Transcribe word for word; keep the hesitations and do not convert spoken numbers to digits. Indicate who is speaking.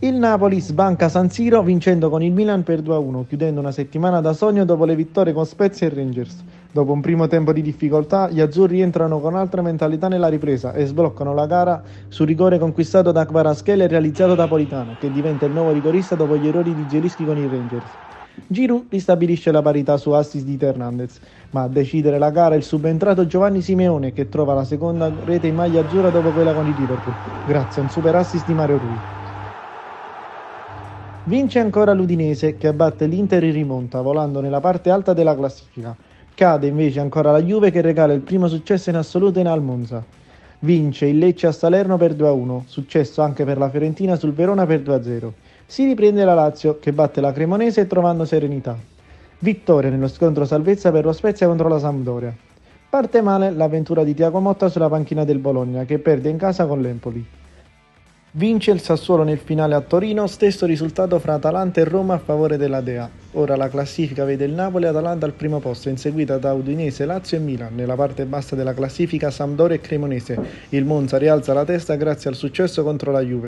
Speaker 1: Il Napoli sbanca San Siro vincendo con il Milan per due a uno, chiudendo una settimana da sogno dopo le vittorie con Spezia e Rangers. Dopo un primo tempo di difficoltà, gli azzurri entrano con altra mentalità nella ripresa e sbloccano la gara su rigore conquistato da Kvaratskhelia e realizzato da Politano, che diventa il nuovo rigorista dopo gli errori di Zielinski con i Rangers. Giroud ristabilisce la parità su assist di Hernandez, ma a decidere la gara è il subentrato Giovanni Simeone, che trova la seconda rete in maglia azzurra dopo quella con il Liverpool, grazie a un super assist di Mario Rui. Vince ancora l'Udinese, che abbatte l'Inter in rimonta, volando nella parte alta della classifica. Cade invece ancora la Juve, che regala il primo successo in assoluto in Al Monza. Vince il Lecce a Salerno per due a uno, successo anche per la Fiorentina sul Verona per due a zero. Si riprende la Lazio, che batte la Cremonese trovando serenità. Vittoria nello scontro salvezza per lo Spezia contro la Sampdoria. Parte male l'avventura di Thiago Motta sulla panchina del Bologna, che perde in casa con l'Empoli. Vince il Sassuolo nel finale a Torino, stesso risultato fra Atalanta e Roma a favore della Dea. Ora la classifica vede il Napoli e Atalanta al primo posto, inseguita da Udinese, Lazio e Milan. Nella parte bassa della classifica Sampdoria e Cremonese. Il Monza rialza la testa grazie al successo contro la Juve.